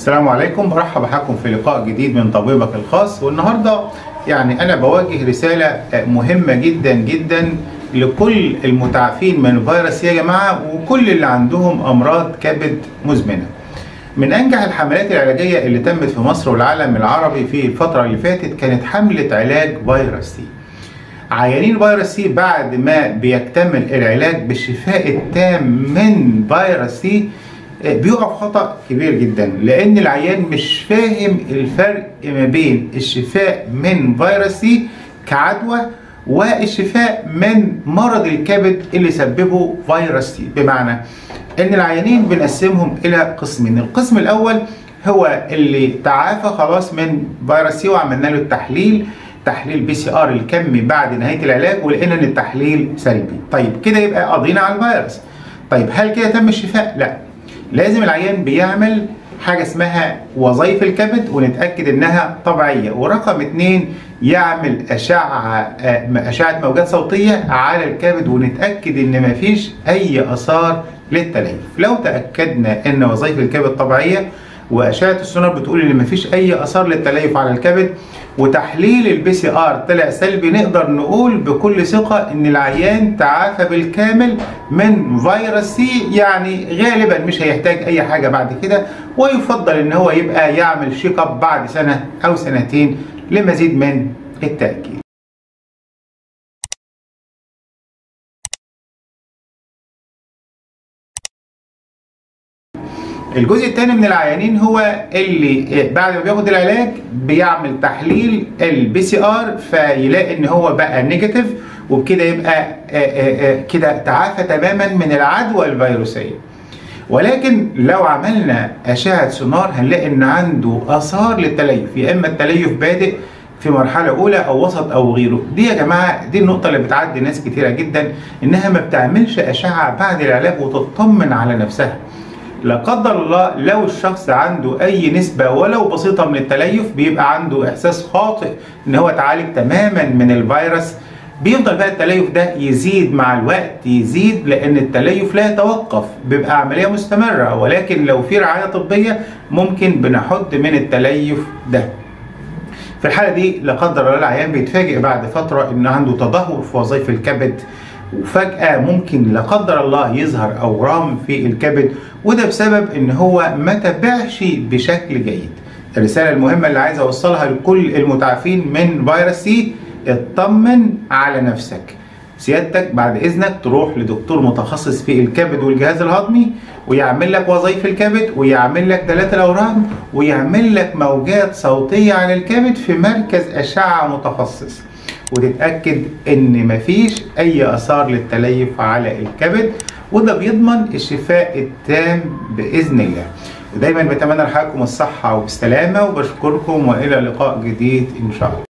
السلام عليكم، برحب بحضراتكم في لقاء جديد من طبيبك الخاص. والنهارده انا بوجه رساله مهمه جدا جدا لكل المتعافين من فيروس سي يا جماعه، وكل اللي عندهم امراض كبد مزمنه. من انجح الحملات العلاجيه اللي تمت في مصر والعالم العربي في الفتره اللي فاتت كانت حمله علاج فيروس سي. عيانين فيروس سي بعد ما بيكتمل العلاج بالشفاء التام من فيروس سي بيقع في خطأ كبير جدا، لأن العيان مش فاهم الفرق ما بين الشفاء من فيروس سي كعدوى والشفاء من مرض الكبد اللي سببه فيروس سي. بمعنى ان العيانين بنقسمهم الى قسمين. القسم الاول هو اللي تعافى خلاص من فيروس سي وعملنا له تحليل PCR الكمي بعد نهايه العلاج، ولقينا ان التحليل سلبي. طيب كده يبقى قضينا على الفيروس. طيب هل كده تم الشفاء؟ لا، لازم العيان بيعمل حاجه اسمها وظائف الكبد ونتاكد انها طبيعيه. ورقم 2 يعمل اشعه موجات صوتيه على الكبد ونتاكد ان مفيش اي اثار للتليف. لو تاكدنا ان وظائف الكبد طبيعيه واشعه السونار بتقول ان مفيش اي اثار للتليف على الكبد وتحليل الPCR طلع سلبي، نقدر نقول بكل ثقه ان العيان تعافى بالكامل من فيروس سي. يعني غالبا مش هيحتاج اي حاجه بعد كده، ويفضل ان هو يبقى يعمل شيك اب بعد سنه او سنتين لمزيد من التاكيد. الجزء الثاني من العيانين هو اللي بعد ما بياخد العلاج بيعمل تحليل الPCR فيلاقي ان هو بقى نيجاتيف، وبكده يبقى كده تعافى تماما من العدوى الفيروسيه. ولكن لو عملنا اشعه سونار هنلاقي ان عنده اثار للتليف، يا اما التليف بادئ في مرحله اولى او وسط او غيره. دي يا جماعه دي النقطه اللي بتعدي ناس كتيره جدا، انها ما بتعملش اشعه بعد العلاج وتطمن على نفسها. لا قدر الله لو الشخص عنده اي نسبة ولو بسيطة من التليف بيبقى عنده احساس خاطئ ان هو اتعالج تماما من الفيروس. بيفضل بقى التليف ده يزيد مع الوقت، يزيد، لان التليف لا يتوقف، بيبقى عملية مستمرة. ولكن لو في رعاية طبية ممكن بنحد من التليف ده. في الحالة دي لا قدر الله العيان بيتفاجئ بعد فترة ان عنده تدهور في وظائف الكبد، وفجأة ممكن لا قدر الله يظهر أورام في الكبد، وده بسبب إن هو ما تابعش بشكل جيد. الرسالة المهمة اللي عايز أوصلها لكل المتعافين من فيروس سي: اطمن على نفسك. سيادتك بعد إذنك تروح لدكتور متخصص في الكبد والجهاز الهضمي ويعمل لك وظائف الكبد ويعمل لك دلالات الأورام ويعمل لك موجات صوتية على الكبد في مركز أشعة متخصص، وتتأكد ان مفيش اي اثار للتليف على الكبد، وده بيضمن الشفاء التام باذن الله. ودايما بتمنى لحضراتكم الصحه والسلامه، وبشكركم والى لقاء جديد ان شاء الله.